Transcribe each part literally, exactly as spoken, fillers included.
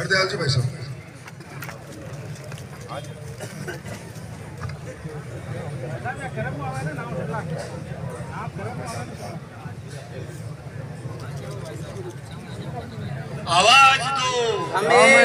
हरदयाल जी भाई साहब। आवाज दो।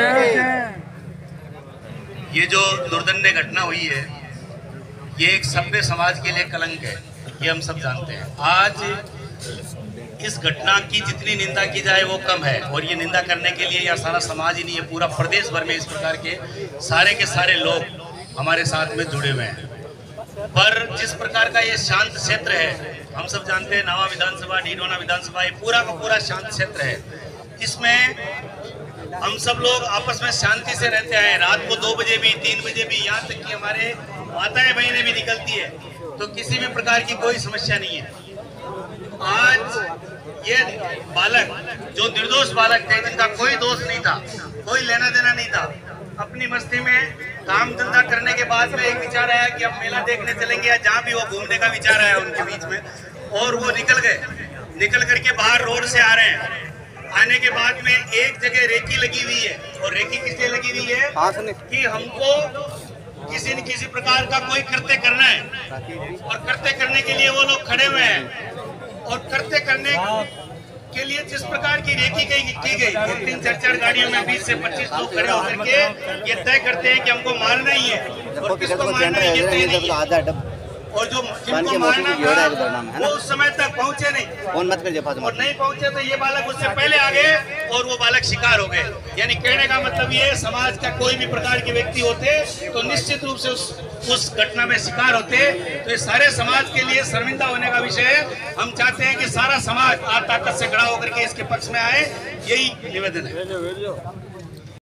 ये जो दुर्दंड घटना हुई है, ये एक सभ्य समाज के लिए कलंक है, ये हम सब जानते हैं। आज इस घटना की जितनी निंदा की जाए वो कम है, और ये निंदा करने के लिए या सारा समाज ही नहीं है, पूरा प्रदेश भर में इस प्रकार के सारे के सारे लोग हमारे साथ में जुड़े हुए हैं। पर जिस प्रकार का ये शांत क्षेत्र है, हम सब जानते हैं नावा विधानसभा, ढिंढोना विधानसभा, ये पूरा का पूरा शांत क्षेत्र है। इसमें हम सब लोग आपस में शांति से रहते हैं। रात को दो बजे भी, तीन बजे भी, यहाँ तक कि हमारे माताएं बहनें भी निकलती है, तो किसी भी प्रकार की कोई समस्या नहीं है। आज ये बालक जो निर्दोष बालक थे, जिनका कोई दोष नहीं था, कोई लेना देना नहीं था, अपनी मस्ती में काम धंधा करने के बाद में एक विचार आया कि अब मेला देखने चलेंगे, या जहाँ भी वो घूमने का विचार आया उनके बीच में, और वो निकल गए। निकल करके बाहर रोड से आ रहे हैं। आने के बाद में एक जगह रेकी लगी हुई है, और रेकी किस लिए लगी हुई है कि हमको किसी न किसी प्रकार का कोई कृत्य करना है, और कृत्य करने के लिए वो लोग खड़े हुए हैं। और कृत्य करने के लिए जिस प्रकार की रेकी की की गई, तीन चार चार गाड़ियों में बीस से पच्चीस लोग खड़े होकर के ये तय करते हैं कि हमको मारना ही है, और किसको मारना है ये तय नहीं है। और जो जिनको मारना था वो उस समय तक पहुंचे नहीं, फोन मत कर, और नहीं पहुंचे तो ये बालक उससे पहले आ गए, और वो बालक शिकार हो गए। यानी कहने का मतलब ये, समाज का कोई भी प्रकार के व्यक्ति होते तो निश्चित रूप से उस उस घटना में शिकार होते। तो ये सारे समाज के लिए शर्मिंदा होने का विषय है। हम चाहते हैं कि सारा समाज आज ताकत से खड़ा होकर के इसके पक्ष में आए, यही निवेदन है।